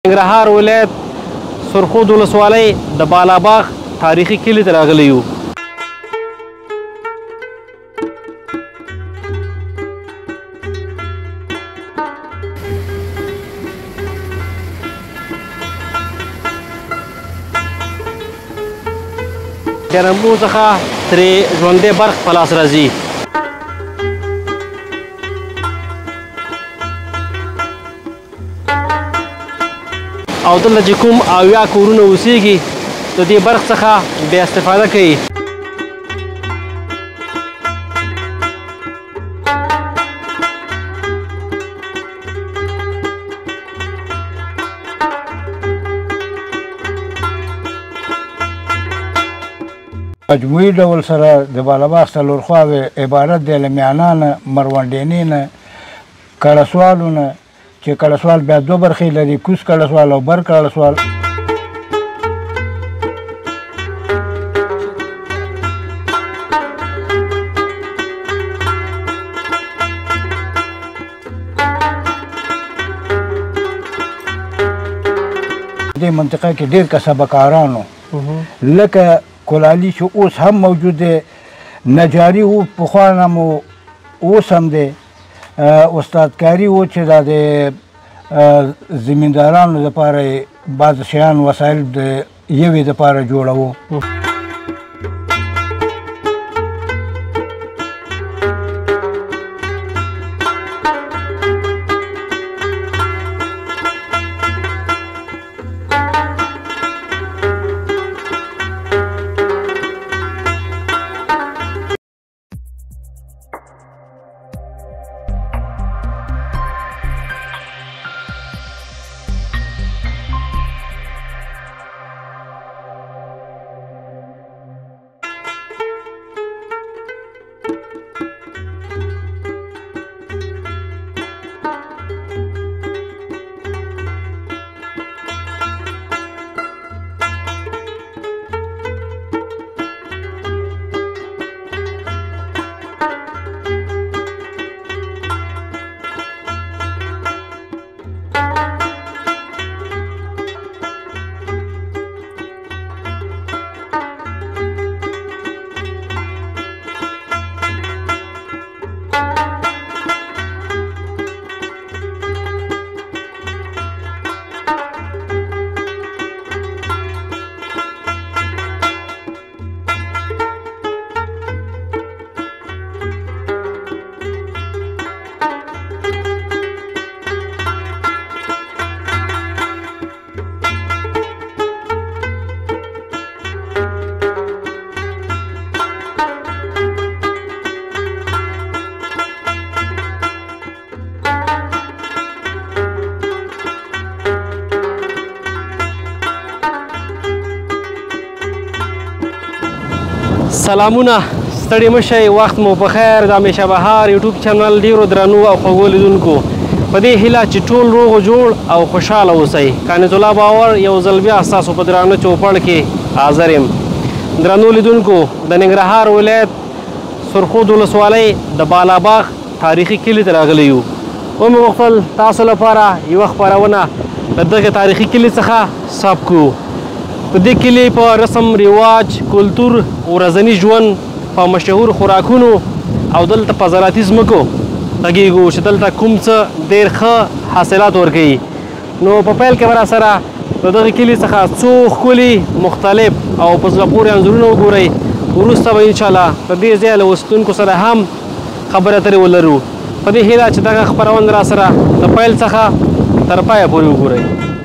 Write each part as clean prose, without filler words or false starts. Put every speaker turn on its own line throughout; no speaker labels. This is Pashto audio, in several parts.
ننګرهار ولایت سرخود ولسوالۍ د بالاباغ تاریخي کلي ته راغلی یو. د رمو څخه ترې ژوندی برق په لاس راځي. او دلته چې کوم اویا کورونه اوسېږي د دې برق څخه بیا استفاده کوي.
مجموعي ډول سره د بالاباغ څلور خواوې عبارت دی له میانانه، مروندینې نه، کړسوالو نه، چې کړسوال بیا دوه برخې لري، کوز کړسوال او بر کړسوال. دې منطقه کې ډېر کسبه کارانو لکه کلالي چې اوس هم موجود دی، نجاري و پخوا نه مو اوس هم دی، استادکاري و چې دا د زمیندارانو دپاره بعض شیان وسایل د یوې دپاره جوړوو.
سلامونه، ستړي مه شئ، وخت مو په خیر. د همیشه بهار یوټیوب چینل ډیرو درنو او خوږو لیدونکو په دې هیله چې ټول روغ جوړ او خوشحاله اوسئ. کانت الله باور یو ځل بیا ستاسو په درانه چوپړ کې حاضر یم. درنو لیدونکو، د ننګرهار ولایت سرخود ولسوالۍ د بالاباغ تاریخي کلي ته راغلی یو. ومې غوښتل تاسو لپاره یوه خپرونه د دغه تاریخي کلي څخه ثبت کړو. په دې کلي په رسم رواج، کلتور، ورځني ژوند، په مشهور خوراکونو او دلته په زراعتي ځمکو غږیږو چې دلته کوم څه ډېر ښه حاصلات ورکوي. نو په پیل کې به راسره د دغه کلي څخه څو ښکلي، مختلف او په زړه پورې انځورونه وګورئ. وروسته به انشاءالله د دې ځای له اوسېدونکو سره هم خبرې اترې ولرو. په دې هیله چې دغه خپرونه راسره د پیل څخه تر پایه پورې وګورئ.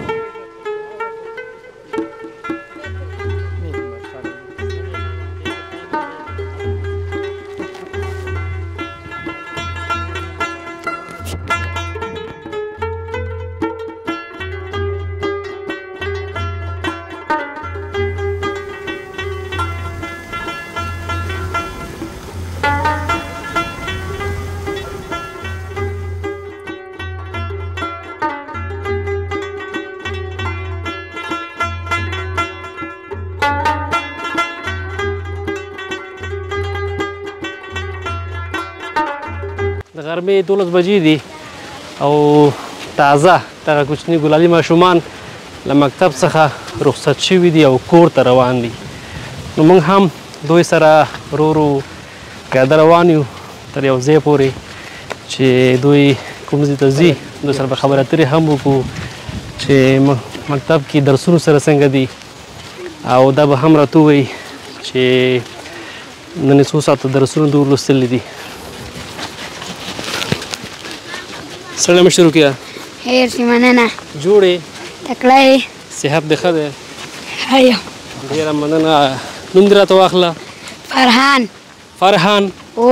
د غرمې 12 بجې دي او تازه دغه کوچني ګلالي ماشومان له مکتب څخه رخصت شوي دي او کور ته روان دي. نو موږ هم دوی سره ورو ورو پیاده روان یو تر یو ځای پورې چې دوی کوم ځای ته ځي. دوی سره به خبرې اترې هم وکړو چې مکتب کې درسونو سره څنګه دي او دا به هم راته ووایي چې نن یې څو ساعته درسونه دوی لوستلي دي. سړی مه شروع کړه.
خیر شي، مننه.
جوړ یې؟
تکړه یې؟
صحت دې ښه دی؟
ښه یم.
ډېره مننه. نوم دې راته واخله.
فرحان.
فرحان.
او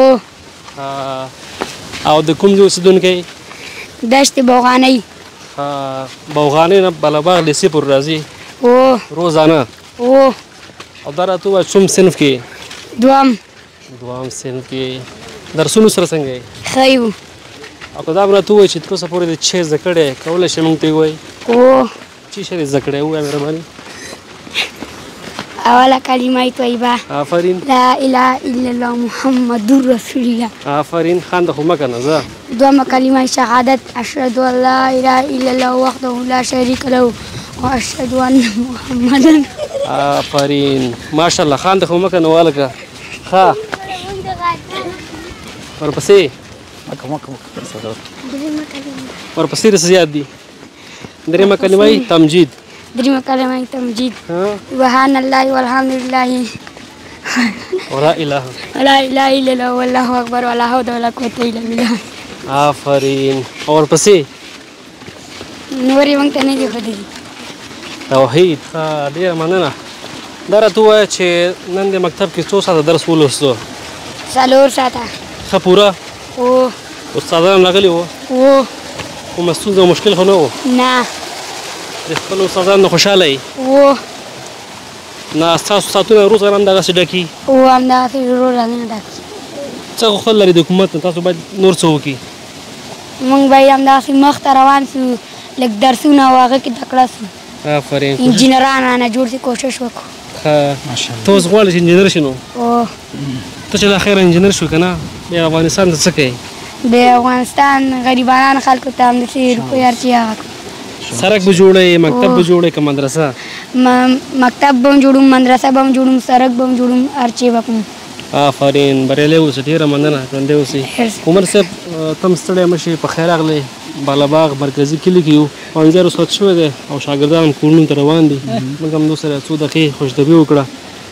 او د کوم ځای اوسېدونکی؟
دشت بوغانۍ.
بوغانۍ نه بالاباغ لیسې پورې راځي؟
او
روزانه؟
او
دا راته ووایه کوم صنف کې؟
دوم.
دوم صنف کې. درسونو سره څنګه یې؟
ښه یو.
او که دا به راته ووایي چې تر اوسه پورې دې څه زده کړی کولی شې موږ ته یې ووایي؟
او
څه شی دې زده کړی ووایه مهرباني.
اوله کلمه طیبه.
آفرین.
لا اله الا الله محمد رسول الله.
آفرین. خنده خو مه کنه زه.
دومه کلمه شهادت اشهد ان لا اله الا الله وحده لا شریک له واشهد ان محمدا.
آفرین. ماشاءالله. خنده خو مه کنه والکه. ښه ورپسې ورپسې څه زیات دي؟ درېیمه کلمه یې تمجید.
درېیمه کلمه یې تمجید. سبحان الله والحمد لله
ولا اله
الا الله والله اکبر ولا حول ولا قوة الا بالله.
آفرین. او ورپسې
نور یې موږ ته نه دي ښودلي.
توحید. ښه ډېره مننه. دا راته ووایه چې نن د مکتب کې څو ساعته درس ولوستو؟
4 ساعته.
ښه پوره؟
او
استادان راغلي وو؟
او
کومه ستونزه او مشکل خو نه و؟
نه.
د خپلو استادانو نه خوشحاله یې؟
او
نه ستاسو ساعتونه روزانه هم دغسې ډکي؟
او همدغسې روزانه ډکي.
څه غوښتل لري د حکومت نه؟ تاسو باید نور څه وکړي؟
موږ باید همدغسې مخته روان سو، لږ درسونه او هغه کې تکړه سو.
آفرین.
انجینران رانه جوړ سي کوشش وکړو.
ښه. ته اوس غواړې چې انجینر شې نو؟
او
ته چې دا خیره انجینر شو که نه بیا افغانستان ته څه کوې؟
د افغانستان غریبانان خلکو ته همداسې روپۍ هر چې هغه کړو.
سړک به جوړوې، مکتب به جوړوې که مدرسه؟
مکتب به هم جوړوم، مدرسه به هم جوړوم، سړک به هم جوړوم، هر چې به کوم.
آفرین. بریالی اوسې. ډېره مننه. ژوندی اوسې. عمر صاحب ته هم ستړی مه شې. په خیر راغلی. بالاباغ مرکزي کلي کې یو ښوونځی رخصت شوی دی او شاګردان کورونو ته روان دي. موږ هم دوی سره څو دقیقې خوشدبي وکړه.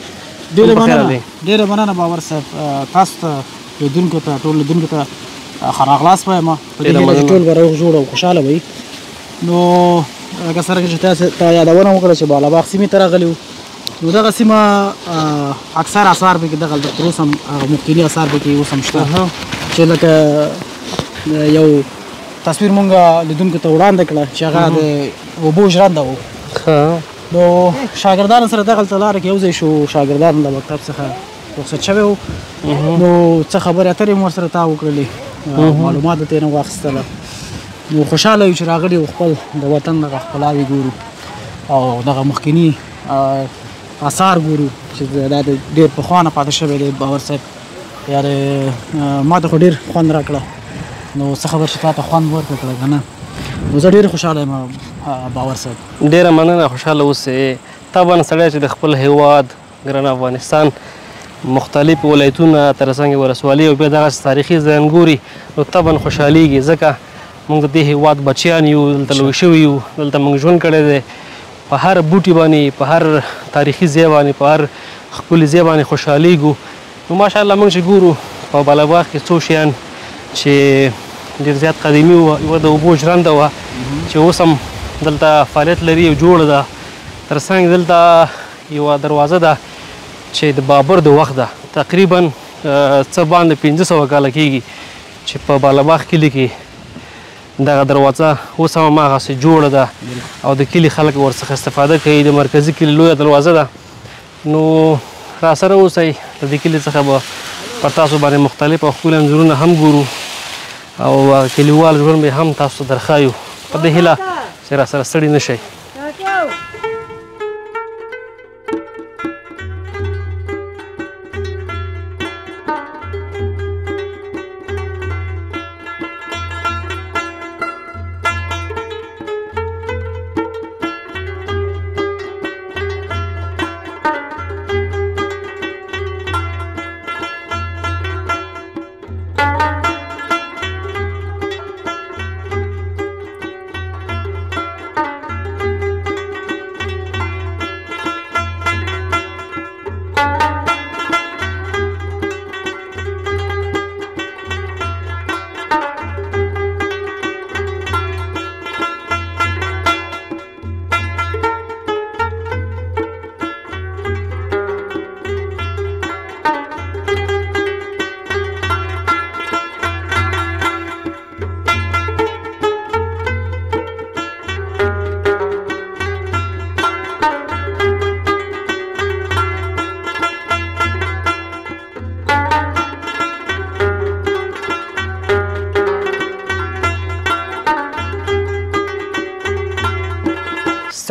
ډېره مننه باور صاحب. تاسو ته لیدونکو ته ټول لیدونکو ته ښه راغلاست وایم. په دې هیله چې ټول به روغ جوړ او خوشحاله وي. نو لکه څرنګه چې تاسو ته یادونه وکړه چې بالاباغ سیمې ته راغلي وو، نو دغه سیمه اکثر آثار پکې دغه تر اوسه هم مخکیني آثار پکې اوس هم شته چې لکه یو تصویر مونږ لیدونکو ته وړاندې کړه چې هغه د اوبو ژرنده و. نو شاګردانو سره دغلته لاره کې یو ځای شو. شاګردان له مکتب څخه رخصت شوی و، نو څه خبرې اترې مو ورسره تا وکړلې، معلومات یې ترېنه واخیستله. نو خوشحاله یو چې راغلي و خپل د وطن دغه ښکلاوې ګورو او دغه مخکیني آثار ګورو چې دا د ډېر پخوا نه پاتې شوی دی. باور صاحب یا ما ته خو ډېر خوند راکړه. نو څه خبر چې تا ته خوند ورکړه که نه. نو زه ډېر خوشحاله یم باور صاحب.
ډېره مننه. خوشحاله اوسې. طبعا سړی چې د خپل هیواد ګران افغانستان مختلف ولایتونه تر څنګ ولسوالۍ او بیا دغسې تاریخي ځایان ګوري نو طبعا خوشحالیږي، ځکه موږ د دې هیواد بچیان یو، دلته لوی شوي یو، دلته موږ ژوند کړی دی. په هر بوټي باندې، په هر تاریخي ځای باندې، په هر ښکلي ځای باندې خوشحالیږو. نو ماشاءالله موږ چې ګورو په بالاباغ کې څو شیان چې ډېر زیات قدیمي وه. یوه د اوبو ژرنده وه چې اوس هم دلته فعالیت لري او جوړه ده. تر څنګ دلته یوه دروازه ده چې د بابر د وخت ده، تقریبا څه باندې 500 کاله کېږي چې په بالاباغ کلي کې دغه دروازه اوس هم هماغسې جوړه ده او د کلي خلک ورڅخه استفاده کوي. د مرکزي کلي لویه دروازه ده. نو راسره اوسئ. د دې کلي څخه به پر تاسو باندې مختلف او ښکلي انځورونه هم ګورو او کلیوال ژوند به هم تاسو ته درښایو. په دې هیله چې راسره ستړي نه شئ.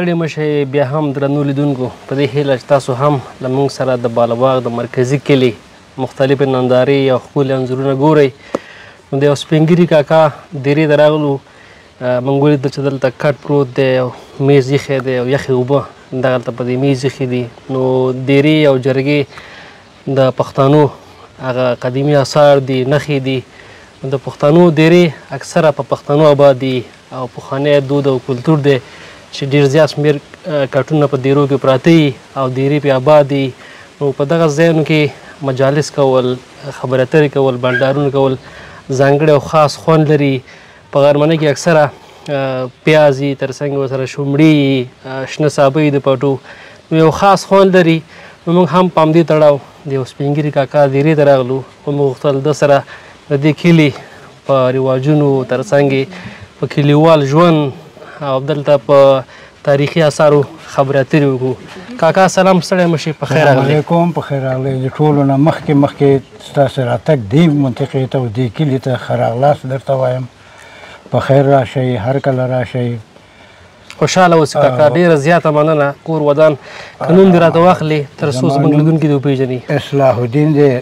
ستړي مشئ بیا هم درنو لیدونکو په دې هیله چې تاسو هم له موږ سره د بالاباغ د مرکزي کلي مختلفې نندارې او ښکلي انځورونه ګورئ. نو د یو سپین ږیري کاکا دیرې ته راغلو، موږ ولیدل چې دلته کټ پروت دی او میز ایښی دی او یخې اوبه دغلته په دې میز ایښي دي. نو دیرې او جرګې د پښتنو هغه قدیمي آثار دي، نښې دي. د پښتنو دیرې اکثره په پښتنو آباد دي او پخوانی دود او کلتور دی چې ډېر زیات شمېر کټونه په دیرو کې پراته دي او دیرې پې آباد دي. نو په دغه ځایونو کې مجالس کول، خبرې اترې کول، بنډارونه کول ځانګړی او خاص خوند لري. په غرمنۍ کې اکثره پیاز وي، تر څنګ ورسره شومړي، شنه سابه د پټو، نو یو خاص خوند لري. نو موږ هم په همدې تړاو د یو سپین ږیري کاکا دیرې ته راغلو او موږ غوښتل ده سره د دې کلي په رواجونو، تر څنګ په کلیوال ژوند او دلته په تاریخي آثارو خبرې اترې وکړو. کاکا سلام، ستړی مه شئ، په خیر راغلی.
علیکم، په خیر راغلی. د ټولو نه مخکې ستاسو راتګ دې منطقې ته او دې کلي ته ښه راغلاست درته وایم. په خیر راشئ، هر کله راشئ.
خوشحاله اوسئ کاکا، ډېره زیاته مننه. کور ودان که نوم دې راته واخلې تر څو زموږ لیدونکي دې وپېژني.
اصلاح الدین دی،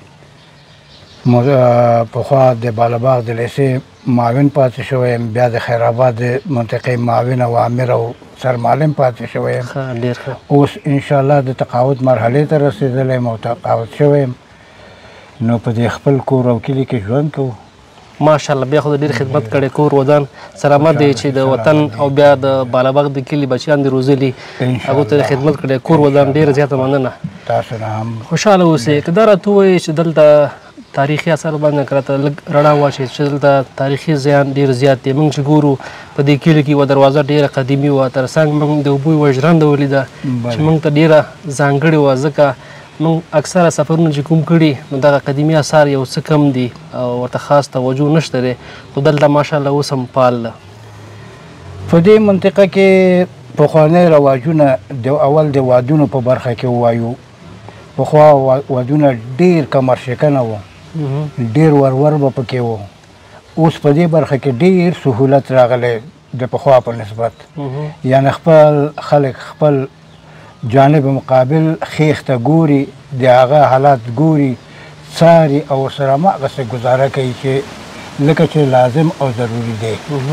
پخوا د بالاباغ د لیسې معاون پاتې شوی یم، بیا د خیر آباد د منطقې معاون او امیر او سرمعلم پاتې شوی یم.
ډېر ښه.
اوس انشاءالله د تقاعد مرحلې ته رسېدلی یم او تقاعد شوی یم. نو په دې خپل کور او کلي کې ژوند کوو.
ماشاءالله، بیا خو د ډېر خدمت کړی، کور ودان سلامت دی چې د وطن او بیا د بالاباغ د کلي بچیان دې روزلي، هغو ته خدمت کړی، کور ودان. ډېره زیاته مننه.
تاسو نه هم
خوشحاله اوسئ. که دا راته ووایئ چې دلته تاریخي اثار باندې که راته لږ رڼا واچوئ چې دلته تاریخي ځایان ډېر زیات دي. موږ چې ګورو په دې کلي کې یوه دروازه ډېره قدیمي وه، تر څنګ موږ د اوبو یوه ژرنده ولیده چې موږ ته ډېره ځانګړې وه، ځکه موږ اکثره سفرونه چې کوم کړي نو دغه قدیمي اثار یو څه کم دي او ورته خاص توجه نشته دی، خو دلته ماشاءالله اوس هم فعال ده.
په دې منطقه کې پخوانی رواجونه اول د وادونو په برخه کې ووایو. پخوا وادونه ډېر کمر شکنه وو، ډېر ورور به پکې وو. اوس په دې برخه کې ډېر سهولت راغلی د پخوا په نسبت. یعنې خپل خلک خپل جانب مقابل خیخ ته ګوري، د هغه حالات ګوري، څاري او ورسره هماغسې ګزاره کوي چې لکه چې لازم او ضروري دی.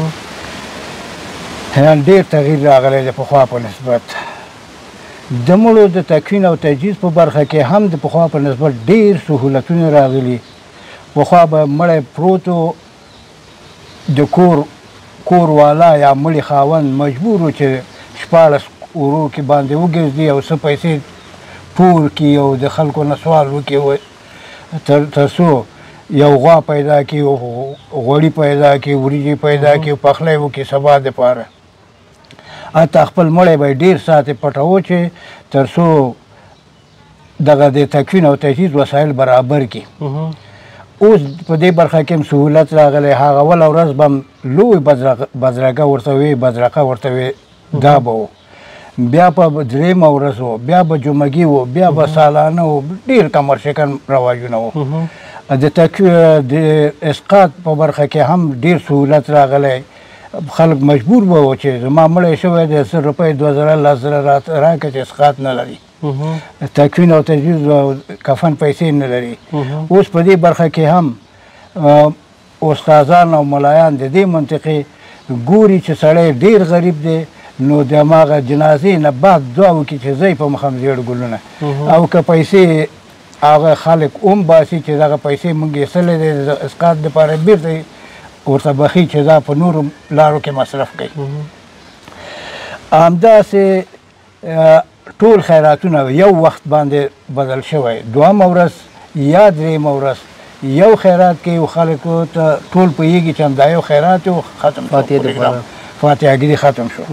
ډېر تغییر راغلی د پخوا په نسبت. د مړو د تکوین او تجهیز په برخه کې هم د پخوا په نسبت ډېر سهولتونه راغلي. پخوا به مړی پروت و، د کور والا یا مړي خاوند مجبور و چې 14 ورو کې باندې وګرځي او څه پیسې پور کړي او د خلکو نه سوال وکړي تر څو یو غوا پیدا کړي، غوړي پیدا کړي، وریجې پیدا کړي، پخلی وکړي سبا دپاره. حتی خپل مړی به یې ډېر ساعتې پټوو چې تر څو دغه د تکوین او تجهیز وسایل برابر کړي. اوس په دې برخه کې هم سهولت راغلی. هغه اوله ورځ به هم لوی بدرګه ورته وي، بدرقه ورته وي، دا به و. بیا په درېیمه ورځ و، بیا به جمعګي و، بیا به سالانه و. ډېر کمر شکن رواجونه و. د اسقاط په برخه کې هم ډېر سهولت راغلی. خلک مجبور به و چې زما مړی شوی دی 100 روپۍ 2000 10,000 راکړه چې اسقاط نه لري، تکوین او تجهیز او کفن پیسې نه لري. اوس په دې برخه کې هم استادان او ملایان د دې منطقې ګوري چې سړی ډېر غریب دی، نو د هماغه جنازې نه بعد دعا وکړي چې زه یې په مخم زیړ ګلونه، او که پیسې هغه خلک هم باسي چې دغه پیسې موږ ایستلی دی د اسقاط دپاره بېرته ورته بخي چې دا په نورو لارو کې مصرف کوي. همداسې ټول خیراتونه یو وخت باندې بدل شوی. دویمه ورځ یا درېیمه ورځ یو خیرات کوي، خلکو ته ټول پوهېږي چې همدا یو خیرات و، ختم شو، فاتحهګیري ختم شو.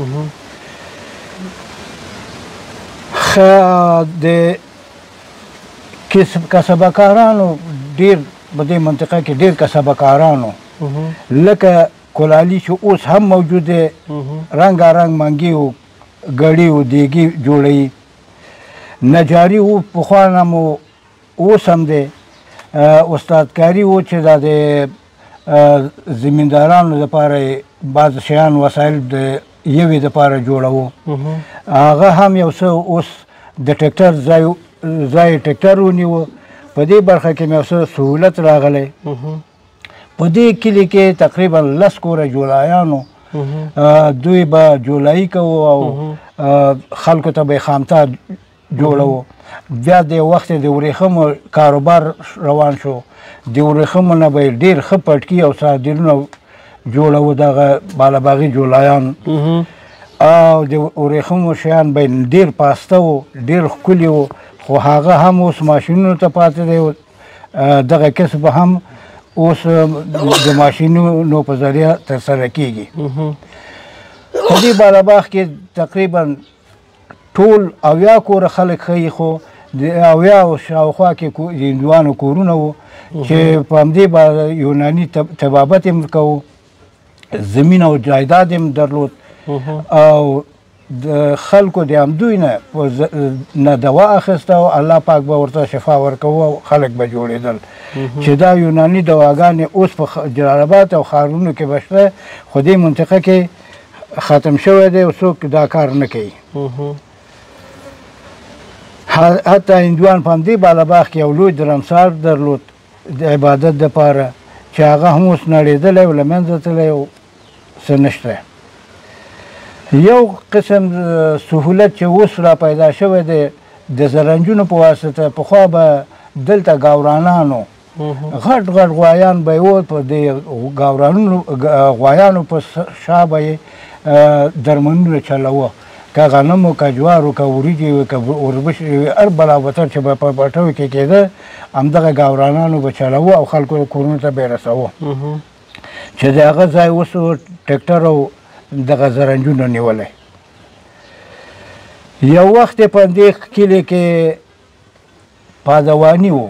د کسبکارانو ډېر په دې منطقه کې ډېر کسبکارانو لکه کلالي چې اوس هم موجود دی، رنګارنګ منګي و، ګړي و، دیګي جوړوي. نجاري و پخوا نه مو اوس هم دی. استادکاري و چې دا د زمیندارانو لپاره بعض شیان وسایل د یوې دپاره جوړوو هغه هم یو څه اوس د ټریکټر ځای ټریکټر ونیوه په دې برخه کې مې یو څه سهولت راغلی په دې کلي کې تقریبا 10 کوره جولایانو دوی به جولایي کوو او خلکو ته به خامتا جوړوو بیا د وخت د ورېښمو کاروبار روان شو د ورېښمو نه به ډېر ښه پټکي او صادرونه جوړوو دغه بالاباغي جولایان او د ورېښمو شیان به ډېر پاسته وو ډېر ښکلي وو خو هغه هم اوس ماشینونو ته پاتې دی دغه کسب هم اوس د ماشینونو په ذریعه ترسره کیږي په دې بالاباغ کې تقریبا ټول 80 کوره خلک ښیي خو د 80 شاوخوا کې د هندوانو کورونه وو چې په همدې به یوناني طبابت یې کوو زمین او جایداد یې درلود او د خلکو د همدوی نه دوا اخیسته او الله پاک به ورته شفا ورکوه او خلک به جوړېدل چې دا یوناني دواګانې اوس په جلال آباد او ښارونو کې به شته خو دې منطقه کې ختم شوی دی او څوک دا کار نه کوي حتی هندوان په همدې بالاباغ کې یو لوی درمسار درلود د عبادت دپاره چې هغه هم اوس نړېدلی او له منځه تللی او څه نشته یو قسم سهولت چې اوس را پیدا شوی دی د زرنجونو په واسطه پخوا به دلته ګاورانانو غټ غټ غوایان به یې وو په دې غوایانو په شا به یې درمندونه چلوه که غنمو که جوارو که وریجې وي که وربشې وي هر بلا وطن چې به په پټیو کې کېده همدغه ګاورانانو به چلوه او خلکو کورونو ته به یې رسوه چې د هغه ځای اوس ټریکټر او دغه زرنجونه نیولی یو وخت یې په دې کلي کې پادواني و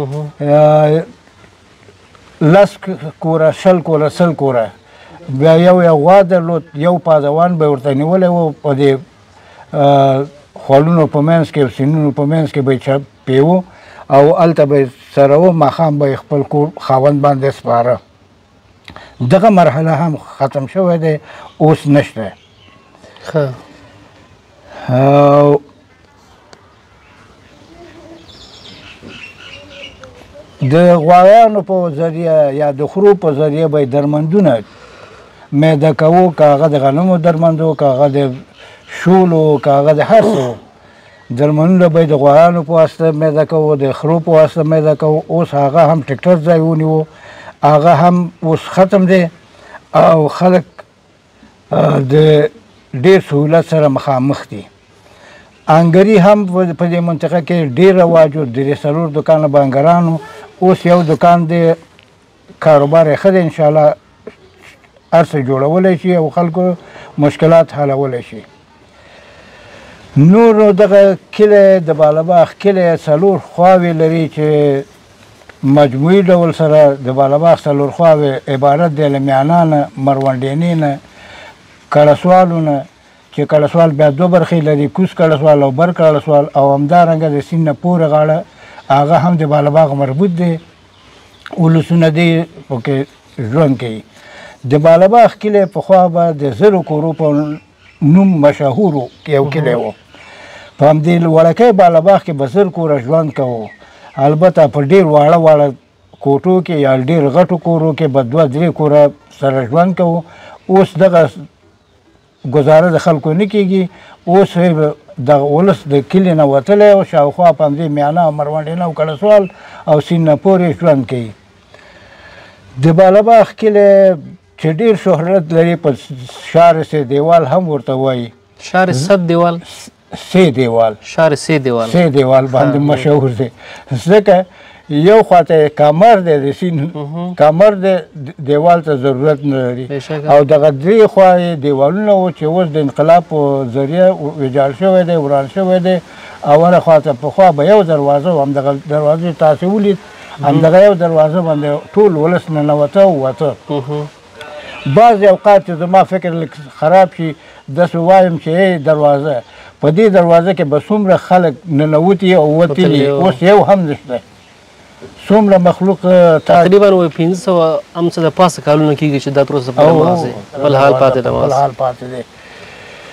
10 کوره 20 کوره 100 کوره بیا یو غوا درلود یو پادوان به ورته نیولی و په دې خولونو په منځ کې او سینونو په منځ کې به یې پیوه او هلته به یې څروه ماښام به یې خپل کور خاوند باندې سپاره دغه مرحله هم ختم شوی دی اوس نشته د غوایانو په ذریعه یا د خرو په ذریعه به یې درمندونه میده کوو که هغه د غنمو درمندو که هغه د شولو که هغه د هر څه درمندونه به یې د غوایانو په واسطه میده کوو د خرو په واسطه میده کوو اوس هغه هم ټریکټر ځای ونیو هغه هم اوس ختم دی او خلک د ډېر سهولت سره مخامخ دي انګري هم په دې منطقه کې ډېر رواج و 3 دکانه به انګرانو اوس یو دکان دی کاروبار یې ښه دی انشاءالله هر څه جوړولی شي او خلکو مشکلات حلولی شي نور دغه کلی د بالاباغ کلی 4 خواوې لري چې مجموعي ډول سره د بالاباغ 4 خواوې عبارت دی له میانا نه مروندینې نه کړسوالو نه چې کړسوال بیا 2 برخې لري کوز کړسوال او بر کړسوال او همدارنګه د سیند نه پورې غاړه هغه هم د بالاباغ مربوط دی ولسونه دی پکې ژوند کوي د بالاباغ کلی پخوا به د 1000 کورو په نوم مشهورو یو کلی و په همدې وړکۍ بالاباغ کې به 1000 کوره ژوند کوو البته په ډېر واړه کوټو کې یا ډېر غټو کورو کې به 2-3 کوره سره ژوند کوو اوس دغه ګزاره د خلکو نه کېږي اوس دغه ولس د کلي نه وتلی او شاوخوا په همدې میانه او مروندینه او کړسوال او سیند نه پورې ژوند کوي د بالاباغ کلی چې ډېر شهرت لري په شار سه دیوال هم ورته وایي
شار صد دیوال
سه دیوال
شار سه
دیوال باندې مشهور دی ځکه یو خواته کمر دی د سیند کمر دی دیوال ته ضرورت نه لري او دغه درې خوا دیوالونه و چې اوس د انقلاب په ذریعه ویجاړ شوی دی وران شوی دی او هره خواته پخوا به یو دروازه و همدغه دروازې تاسې ولید همدغه یو دروازه باندې ټول ولس ننوته او وته بعضې اوقات چې زما فکر لږ خراب شي داسې وایم چې دروازه په دې دروازه کې به څومره خلک ننوتي او وتلي اوس یو هم نشته څومره مخلوق
تقریبا 500 امڅه د پاسه کالونه کېږي چې دا پروسه بل حال پاتې دی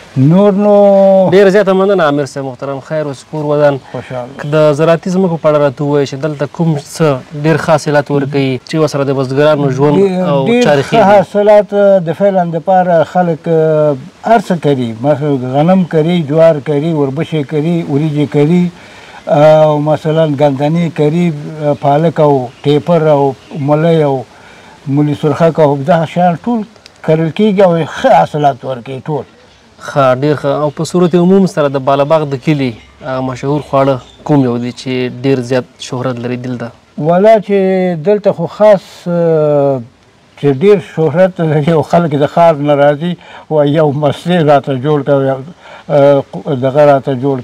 نور نو
ډېر زیاته مننه عامر صاحب محترم خیر او سپور ودان د زراعتي ځمکو په اړه راته ووایئ چې دلته کوم څه ډېر ښه حاصلات ورکوي چې ورسره د بزګرانو ژوند او چارې ښې
ډېر حاصلات د فعلا دپاره خلک هر څه کري مثلا غنم کري جوار کري وربشې کري وریجې کري او مثلا ګندنې کري پالک او ټیپر او ملی او مولی سرخک او دغه شیان ټول کرل کېږي او ښه حاصلات ورکوي ټول
ښه ډېر ښه او په صورت عموم سره د بالاباغ د کلي مشهور خواړه کوم یو دي چې ډېر زیات شهرت لري دلته
والا چې دلته خو خاص چې ډېر شهرت لري او خلک د ښار نه راځي وایي یو مستې راته جوړ کړه دغه راته جوړ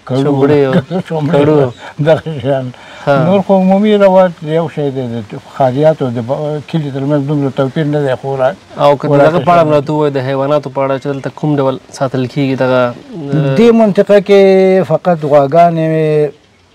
کړه دغه شیان نور خو عمومي رواج یو شی دی د ښاریاتو د کلي ترمنځ دومره توپیر نه دی خو
او که د دغه په اړه راته ووایي د حیواناتو په اړه چې دلته کوم ډول ساتل کېږي دغه
دې منطقه کې فقط غواګانې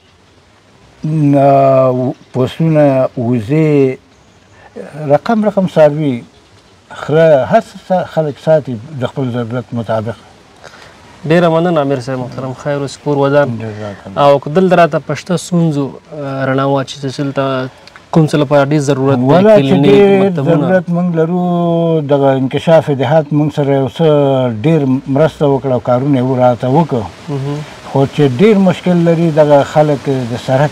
پسونه وزې رقم څاروي خره هر څه خلک ساتي د خپل ضرورت مطابق
ډېره مننه امیر صاحب محترم خیر و سپور ودان او که دلته راته په شته ستونزو رڼا واچوي چې دلته کوم څه لپاره ډېر ضرورت دی
ولا چې ډېر ضرورت موږ لرو دغه انکشاف دهات موږ سره یو څه ډېر مرسته وکړه او کارونه یې راته وکړو خو چې ډېر مشکل لري دغه خلک د سړک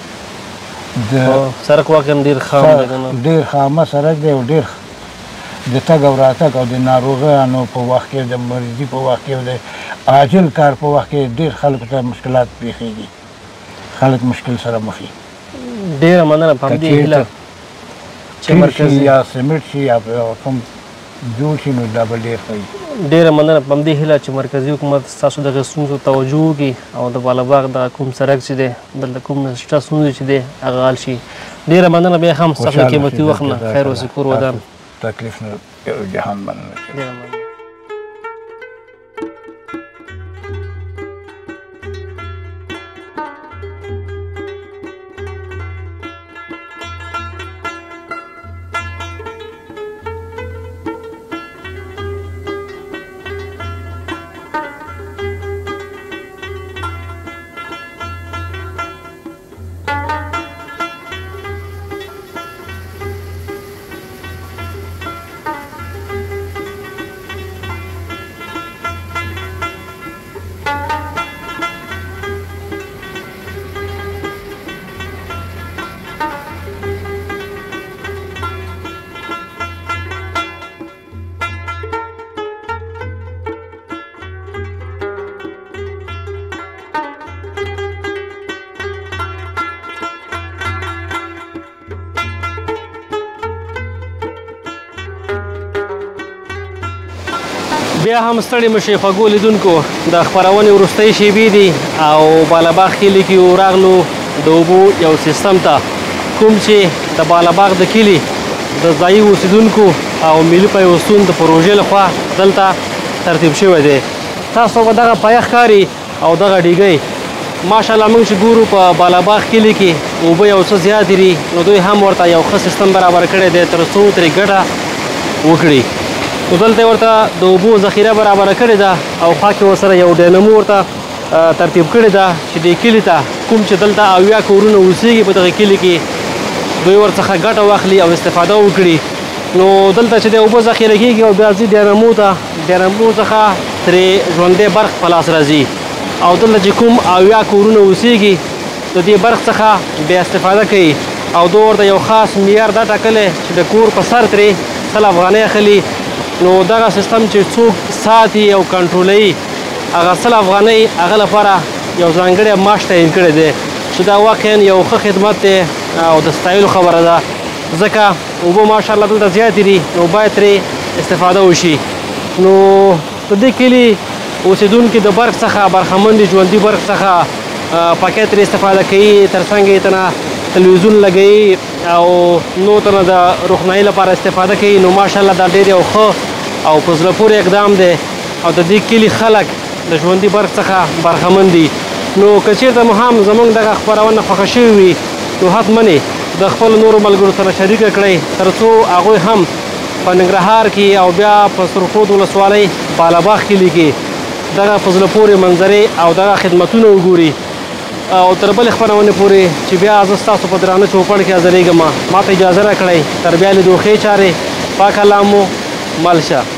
سړک واقعا ډېر خام دی که نه
ډېر خامه سړک دی او ډېر د تګ او راتګ او د ناروغانو په وخت کې د مریضي په وخت کې او د عاجل کار په وخت کې ډېر خلکو ته مشکلات پیښیږي خلک مشکل سره مخ وي
ډېره مننه په همدې هیله چې مرکزي
یا سیمټ شي یا کوم جوړ شي نو دا به ډېر ښه وي
ډېره مننه په همدې هیله چې مرکزي حکومت ستاسو دغه ستونزو توجه وکړي او د بالاباغ دغه کوم سړک چې دی دلته کوم شته ستونزې چې دی هغه حل شي ډېره مننه بیا هم ستاسو د قیمتي وخت نه خیر و سپور ودان
تکلیف نه جهان مننه
بیا هم ستړي مشئ خوږو لیدونکو د خپرونې وروستۍ شیبې دي او بالاباغ کلي کې راغلو د اوبو یو سیستم ته کوم چې د بالاباغ د کلي د ځایي اوسیدونکو او ملي پیوستون د پروژې لخوا دلته ترتیب شوی دی تاسو به دغه پایه ښکاري او دغه ډیګۍ ماشاءالله موږ چې ګورو په بالاباغ کلي کې اوبه یو څه زیاتې دي نو دوی هم ورته یو ښه سیستم برابر کړی دی تر څو ترې ګټه وکړي نو دلته ورته د اوبو ذخیره برابره کړې ده او خوا کې ورسره یو ډینمو ورته ترتیب کړې ده چې دې کلي ته کوم چې دلته 80 کورونه اوسېږي په دغه کلي کې دوی ورڅخه ګټه واخلي او استفاده وکړي نو دلته چې د اوبو ذخیره کېږي او بیا ځي ډینمو ته ډینمو څخه ترې ژوندی برق په لاس راځي او دلته چې کوم 80 کورونه اوسېږي د دې برق څخه بیا استفاده کوي او دوی ورته یو خاص معیار دا ټاکلی چې د کور په سر ترې 100 افغانۍ اخلي نو دغه سیستم چې څوک ساتي او کنټرولوي هغه 100 افغانۍ هغه لپاره یو ځانګړی معاش تعیین کړی دی چې دا واقعا یو ښه خدمت دی او د ستایلو خبره ده ځکه اوبه ماشاءالله دلته زیاتې دي نو باید ترې استفاده وشي نو د دې کلي اوسېدونکي د برق څخه برخمن دي ژوندي برق څخه پکې ترې استفاده کوي ترڅنګ یې تنه تلویزیون لګوي او نو تنه د روښنایي لپاره استفاده کوي نو ماشاءالله دا ډېر یو ښه او په زړه پورې اقدام دی او د دې کلي خلک د ژوندي برق څخه برخمن دي نو که چېرته مو هم زموږ دغه خپرونه خوښه شوې وي نو حتمنې د خپلو نورو ملګرو سره شریکه کړئ تر څو هغوی هم په ننګرهار کې او بیا په سرخود ولسوالۍ بالاباغ کلي کې دغه په زړه پورې منظرې او دغه خدمتونه وګوري او تر بلې خپرونې پورې چې بیا زه ستاسو په درانه چوپړ کې حاضرېږم ما ته اجازه راکړئ تر بیا لیدو ښې چارې پاک الله مو مل شه